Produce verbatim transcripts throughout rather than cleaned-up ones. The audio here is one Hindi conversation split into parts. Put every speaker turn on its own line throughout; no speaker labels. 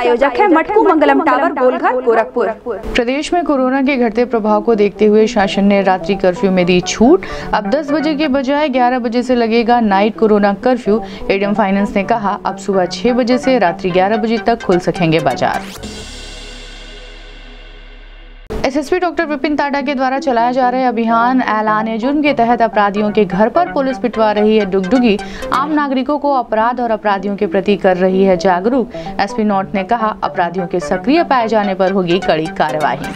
प्रायोजक है मटकू मंगलम टावर, गोलघर, गोरखपुर।
प्रदेश में कोरोना के घटते प्रभाव को देखते हुए शासन ने रात्रि कर्फ्यू में दी छूट। अब दस बजे के बजाय ग्यारह बजे से लगेगा night corona curfew. ADM finance ने कहा अब सुबह छह बजे से रात्रि ग्यारह बजे तक खुल सकेंगे बाजार। एसएसपी डॉक्टर विपिन टाडा के द्वारा चलाया जा रहे अभियान ऐलान जुर्म के तहत अपराधियों के घर पर पुलिस पिटवा रही है डुगडुगी, आम नागरिकों को अपराध और अपराधियों के प्रति कर रही है जागरूक। एसपी नॉर्थ ने कहा अपराधियों के सक्रिय पाए जाने पर होगी कड़ी कार्रवाई।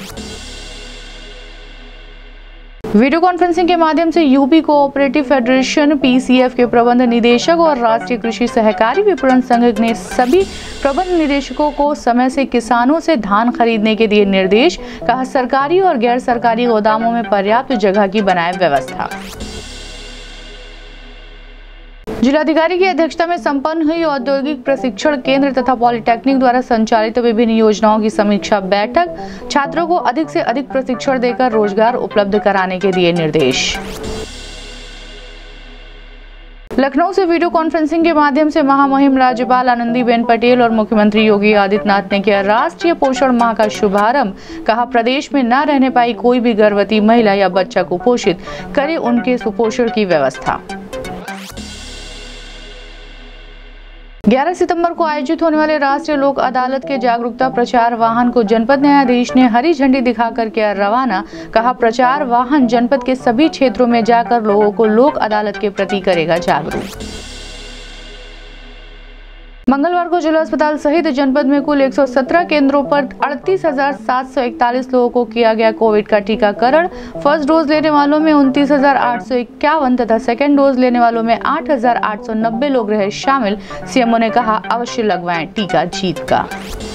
वीडियो कॉन्फ्रेंसिंग के माध्यम से यूपी कोऑपरेटिव फेडरेशन पीसीएफ के प्रबंध निदेशक और राष्ट्रीय कृषि सहकारी विपणन संघ ने सभी प्रबंध निदेशकों को समय से किसानों से धान खरीदने के दिए निर्देश। कहा सरकारी और गैर सरकारी गोदामों में पर्याप्त जगह की बनाए व्यवस्था। जिलाधिकारी की अध्यक्षता में संपन्न हुई औद्योगिक प्रशिक्षण केंद्र तथा पॉलिटेक्निक द्वारा संचालित विभिन्न योजनाओं की समीक्षा बैठक। छात्रों को अधिक से अधिक प्रशिक्षण देकर रोजगार उपलब्ध कराने के दिए निर्देश। लखनऊ से वीडियो कॉन्फ्रेंसिंग के माध्यम से महामहिम राज्यपाल आनंदीबेन पटेल और मुख्यमंत्री योगी आदित्यनाथ ने किया राष्ट्रीय पोषण माह का शुभारंभ। कहा प्रदेश में न रहने पाई कोई भी गर्भवती महिला या बच्चा कुपोषित, करे उनके सुपोषण की व्यवस्था। ग्यारह सितंबर को आयोजित होने वाले राष्ट्रीय लोक अदालत के जागरूकता प्रचार वाहन को जनपद न्यायाधीश ने हरी झंडी दिखाकर किया रवाना। कहा प्रचार वाहन जनपद के सभी क्षेत्रों में जाकर लोगों को लोक अदालत के प्रति करेगा जागरूक। मंगलवार को जिला अस्पताल सहित जनपद में कुल एक सौ सत्रह केंद्रों पर अड़तीस हजार सात सौ इकतालीस लोगों को किया गया कोविड का टीकाकरण। फर्स्ट डोज लेने वालों में उनतीस हजार आठ सौ इक्यावन तथा सेकेंड डोज लेने वालों में आठ हजार आठ सौ नब्बे लोग रहे शामिल। सीएमओ ने कहा अवश्य लगवाएं टीका जीत का।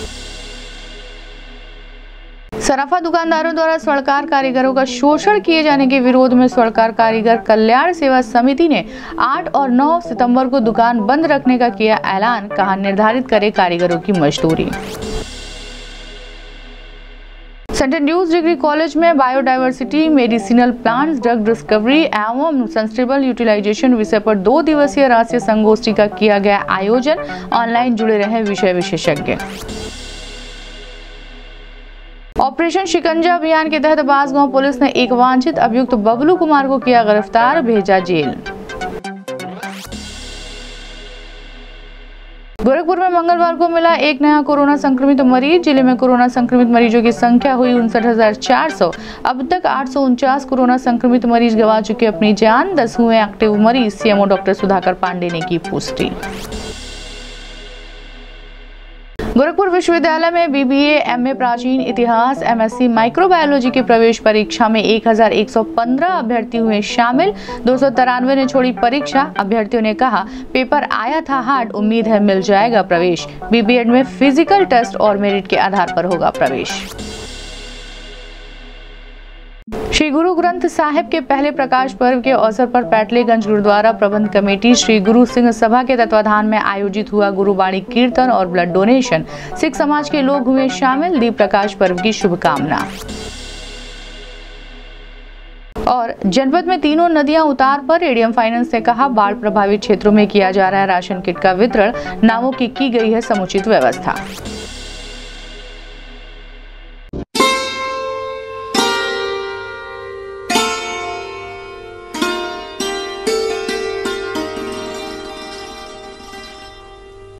सराफा दुकानदारों द्वारा स्वर्णकार कारीगरों का शोषण किए जाने के विरोध में स्वर्णकार कारीगर कल्याण सेवा समिति ने आठ और नौ सितंबर को दुकान बंद रखने का किया ऐलान। कहा निर्धारित करे कारीगरों की मजदूरी। सेंट एंड्रयूज डिग्री कॉलेज में biodiversity, medicinal plants, drug discovery एवं सस्टेनेबल यूटिलाइजेशन विषय पर दो दिवसीय राष्ट्रीय संगोष्ठी का किया गया आयोजन। ऑनलाइन जुड़े रहे विषय विशेषज्ञ। ऑपरेशन शिकंजा अभियान के तहत बांसगांव पुलिस ने एक वांछित अभियुक्त बबलू कुमार को किया गिरफ्तार, भेजा जेल। गोरखपुर में मंगलवार को मिला एक नया कोरोना संक्रमित मरीज। जिले में कोरोना संक्रमित मरीजों की संख्या हुई उनसठ हजार चार सौ। अब तक आठ सौ उनचास कोरोना संक्रमित मरीज गंवा चुके अपनी जान। दस हुए एक्टिव मरीज। सीएमओ डॉक्टर सुधाकर पांडे ने की पुष्टि। गोरखपुर विश्वविद्यालय में बीबीए, एमए प्राचीन इतिहास, एमएससी माइक्रोबायोलॉजी के प्रवेश परीक्षा में एक हजार एक सौ पंद्रह अभ्यर्थी हुए शामिल। दो सौ तिरानवे ने छोड़ी परीक्षा। अभ्यर्थियों ने कहा पेपर आया था हार्ड, उम्मीद है मिल जाएगा प्रवेश। बीबीएड में फिजिकल टेस्ट और मेरिट के आधार पर होगा प्रवेश। श्री गुरु ग्रंथ साहिब के पहले प्रकाश पर्व के अवसर पर पैटलीगंज गुरुद्वारा प्रबंध कमेटी श्री गुरु सिंह सभा के तत्वाधान में आयोजित हुआ गुरुबाणी कीर्तन और ब्लड डोनेशन। सिख समाज के लोग हुए शामिल। दीप प्रकाश पर्व की शुभकामना। और जनपद में तीनों नदियां उतार पर। एडीएम फाइनेंस ने कहा बाढ़ प्रभावित क्षेत्रों में किया जा रहा है राशन किट का वितरण। नावों की की गई है समुचित व्यवस्था।